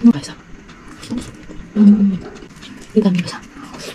맛있어. 비타민 맛있어.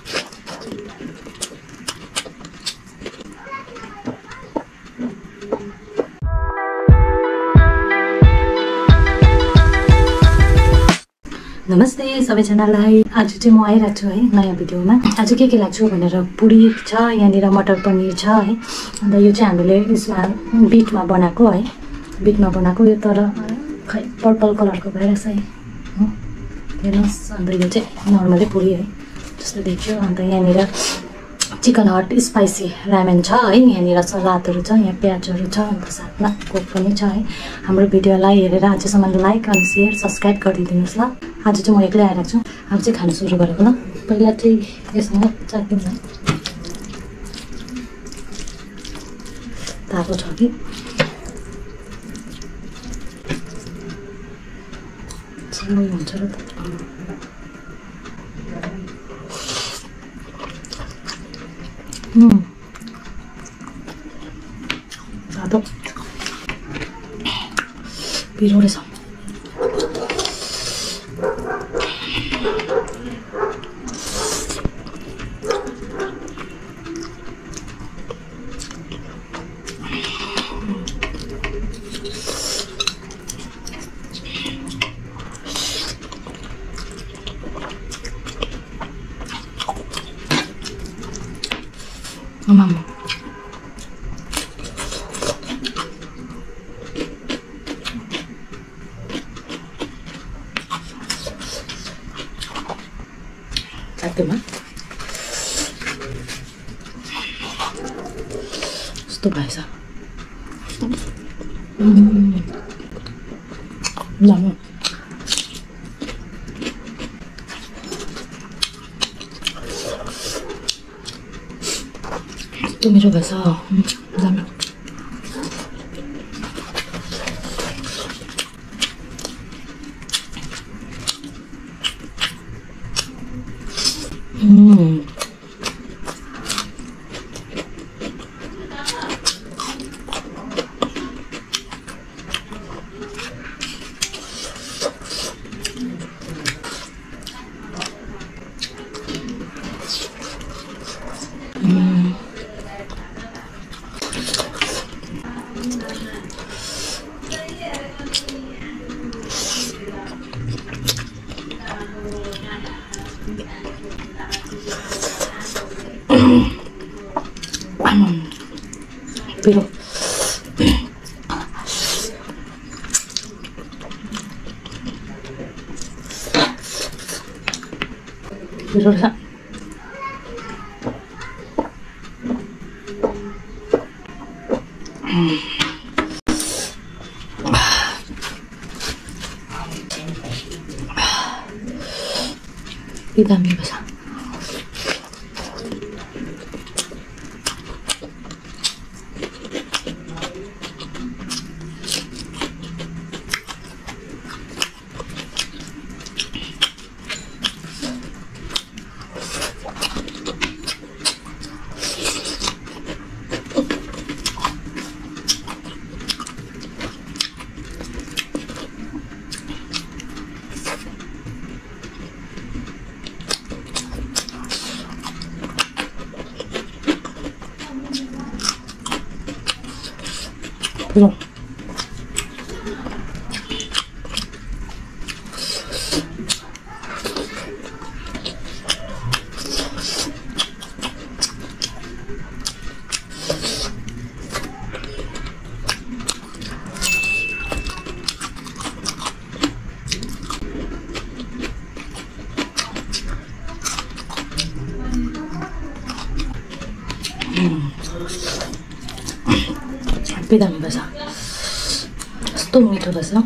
नमस्ते सबैजनालाई आज चाहिँ म आइरहेको छु है नयाँ भिडियोमा। आज के लाग्छु भनेर पुरी छ, यहाँनिर मटर पनिर छ है। अन्त यो चाहिँ हामीले यसमा बिटमा बनाएको है, बिटमा बनाएको। यो तर खै पर्पल कलरको भइरहेछ है, हेर्नुहोस्। अन्त यो चाहिँ नर्मली पुरी है जस्तो देखियो। अन्त यहाँनिर चिकन हट स्पाइसी रामेन छ है, यहाँनिर सलादहरू छ, यहाँ प्याजहरू छ, अन्त साथमा कोक पनि छ है। हाम्रो भिडियोलाई हेरेर आजसम्म लाइक अनि सेयर सब्सक्राइब गरिदिनुहोस् ल। आज चाहिँ म एक्लै आइरहेको छु। अब चाहिँ खानु सुरु गरेको ल। पहिला चाहिँ यसमा चाख्यौँ न, तातो छ कि सँगै हुन्छ र त। तातो पिरो रहेछ। Teman, itu bahasa. Lama. Itu मेरो bahasa. Lama. Pero lah vitamin besar. Belum. Pidang basa. Stung itu basa.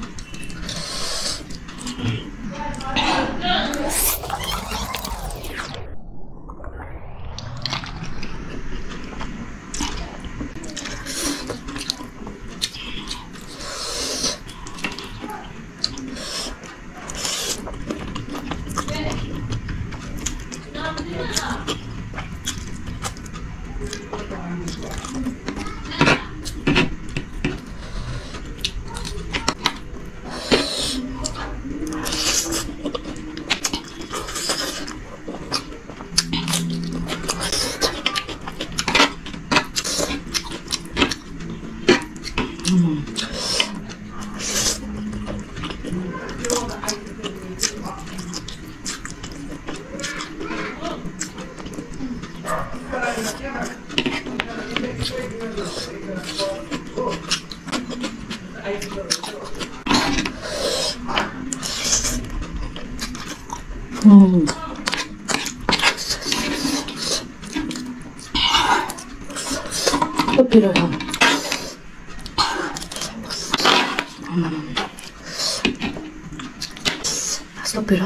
पिरो यस्तो पिरो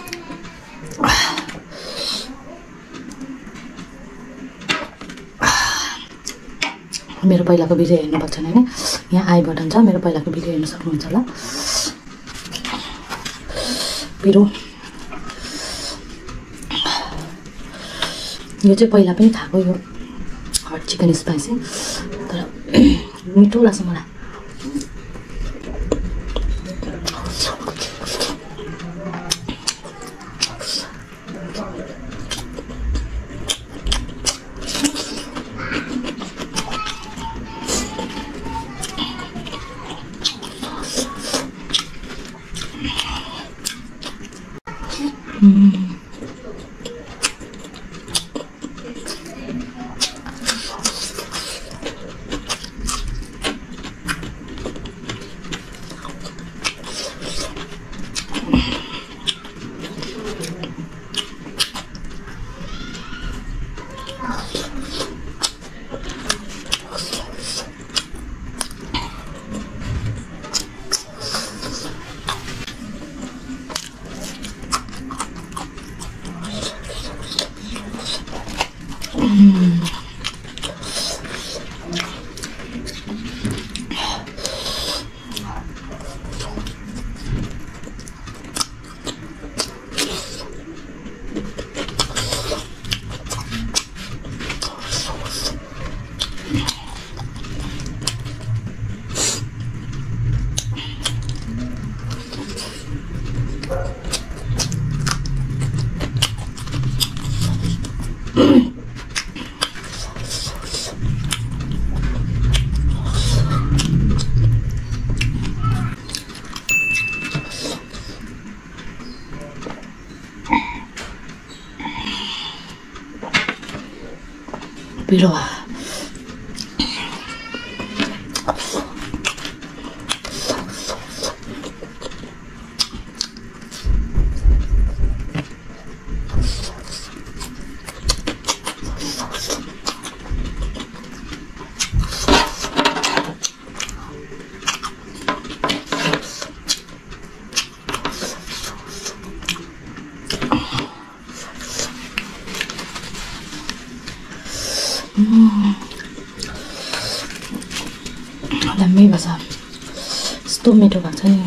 मेरो पहिलाको भिडियो हेर्नुपर्छ भने यहाँ आई बटन छ मेरो पहिलाको भिडियो हेर्न सक्नुहुन्छ होला पिरो यो चाहिँ पहिला पनि खाएको यो हट चिकन स्पाइसी तर मिठो लाग्छ मलाई पिरो दामी भएछ यस्तो मिठो भएको छ नि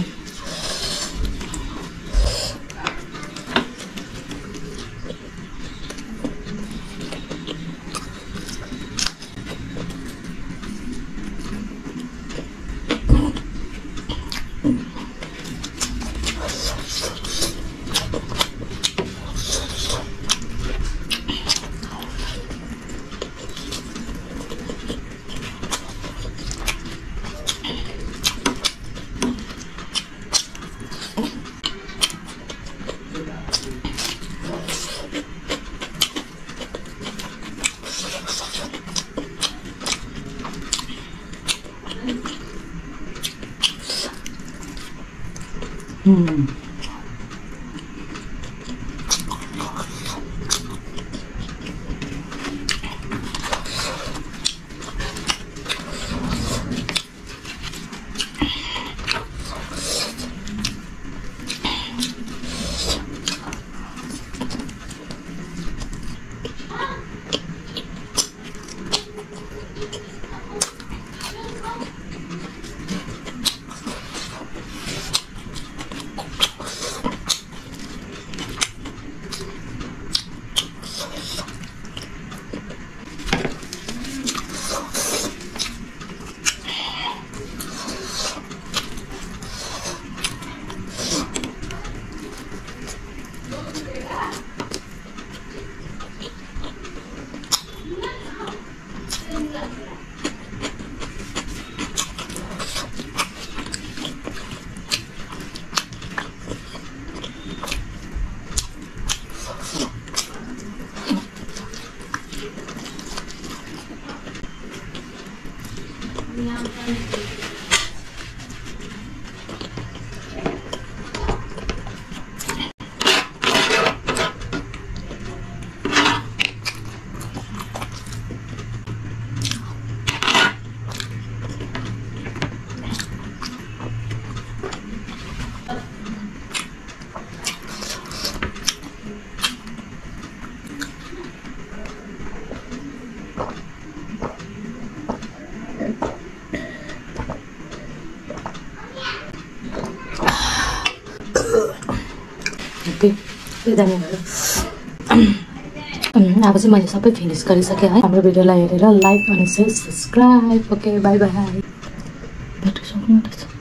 जाने भयो। अब चाहिँ मैले सबै फिनिस गरिसकेँ है। हाम्रो भिडियोलाई हेरेर लाइक अनि share subscribe. Okay bye by.